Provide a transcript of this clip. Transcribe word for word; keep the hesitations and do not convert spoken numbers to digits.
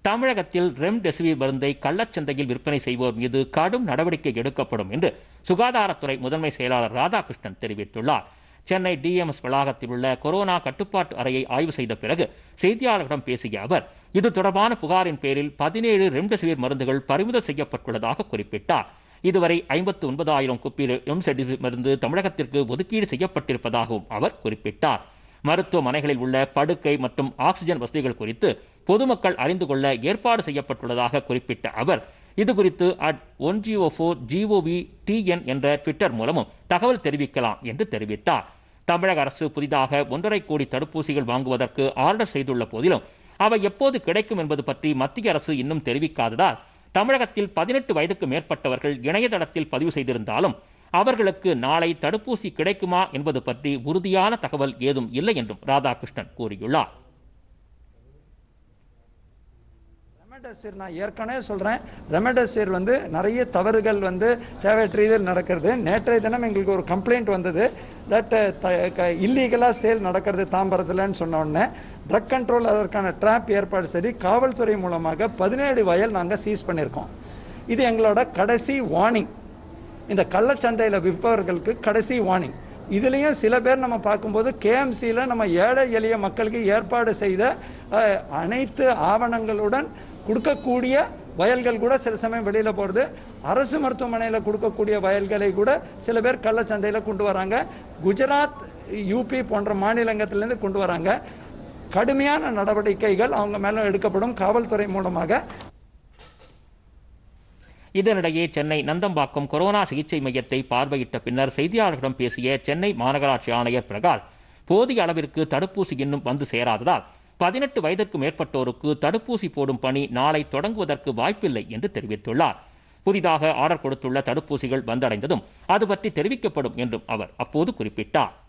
தமிழகத்தில் ரெம்டெசிவிர் மருந்தை கள்ளச்சந்தையில் விற்பனை செய்வோர் மீது கடும் நடவடிக்கை எடுக்கப்படும் என்று சுகாதாரத்துறை முதன்மை செயலாளர் ராதாகிருஷ்ணன் தெரிவித்துள்ளார். சென்னை டிஎம்எஸ் வளாகத்தில் உள்ள கொரோனா கட்டுப்பாட்டு அறையை ஆய்வு செய்த பிறகு செய்தியாளர்களிடம் பேசிய அவர், இது தொடர்பான புகாரின் பேரில் பதினேழு ரெம்டெசிவிர் மருந்துகள் பறிமுதல் செய்யப்பட்டுள்ளதாக குறிப்பிட்டார். இதுவரை ஐம்பத்தி ஒன்பதாயிரம் குப்பி ரெம்டெசிவிர் மருந்து தமிழகத்திற்கு ஒதுக்கீடு செய்யப்பட்டிருப்பதாகவும் அவர் குறிப்பிட்டார். மருத்துவமனைகளில் உள்ள படுக்கை மற்றும் ஆக்சிஜன் வசதிகள் குறித்து பொதுமக்கள் அறிந்து கொள்ள ஏற்பாடு செய்யப்பட்டுள்ளதாக குறிப்பிட்ட அவர், இதுகுறித்து at one zero four GOV TN என்ற ட்விட்டர் மூலமும் தகவல் தெரிவிக்கலாம் என்று தெரிவித்தார். தமிழக அரசு புதிதாக ஒன்றரை கோடி தடுப்பூசிகள் வாங்குவதற்கு ஆர்டர் செய்துள்ள போதிலும் அவை எப்போது கிடைக்கும் என்பது பற்றி மத்திய அரசு இன்னும் தெரிவிக்காததால் தமிழகத்தில் பதினெட்டு வயதுக்கு மேற்பட்டவர்கள் இணையதளத்தில் பதிவு செய்திருந்தாலும் அவர்களுக்கு நாளை தடுப்பூசி கிடைக்குமா என்பது பற்றி உறுதியான தகவல் ஏதும் இல்லை என்றும் ராதாகிருஷ்ணன் கூறியுள்ளார். ரெம்டெசிவிர் நான் ஏற்கனவே சொல்றேன், ரெம்டெசிவிர் வந்து நிறைய தவறுகள் வந்து தேவையற்ற இதில் நடக்கிறது. நேற்றைய தினம் எங்களுக்கு ஒரு கம்ப்ளைண்ட் வந்தது, தட் இல்லீகலா சேல் நடக்கிறது தாம்பரத்துலன்னு சொன்ன உடனே ட்ரக் கண்ட்ரோல் அதற்கான ட்ராப் ஏற்பாடு சரி காவல்துறை மூலமாக பதினேழு வயல் நாங்கள் சீஸ் பண்ணியிருக்கோம். இது எங்களோட கடைசி வார்னிங். இந்த கள்ளச்சந்தையில் விற்பவர்களுக்கு கடைசி வார்னிங். இதுலயும் சில பேர் நம்ம பார்க்கும்போது கேஎம்சியில நம்ம ஏழை எளிய மக்களுக்கு ஏற்பாடு செய்த அனைத்து ஆவணங்களுடன் கொடுக்கக்கூடிய வயல்கள் கூட சில சமயம் வெளியில போறது. அரசு மருத்துவமனையில் கொடுக்கக்கூடிய வயல்களை கூட சில பேர் கள்ளச்சந்தையில கொண்டு வராங்க. குஜராத், யூபி போன்ற மாநிலங்களிலிருந்து கொண்டு வராங்க. கடுமையான நடவடிக்கைகள் அவங்க மேல எடுக்கப்படும் காவல்துறை மூலமாக. இதனிடையே சென்னை நந்தம்பாக்கம் கொரோனா சிகிச்சை மையத்தை பார்வையிட்ட பின்னர் செய்தியாளர்களிடம் பேசிய சென்னை மாநகராட்சி ஆணையர் பிரகாஷ், போதிய அளவிற்கு தடுப்பூசி இன்னும் வந்து சேராததால் பதினெட்டு வயதிற்கு மேற்பட்டோருக்கு தடுப்பூசி போடும் பணி நாளை தொடங்குவதற்கு வாய்ப்பில்லை என்று தெரிவித்துள்ளார். புதிதாக ஆர்டர் கொடுத்துள்ள தடுப்பூசிகள் வந்தடைந்ததும் அது பற்றி தெரிவிக்கப்படும் என்றும் அவர் அப்போது குறிப்பிட்டார்.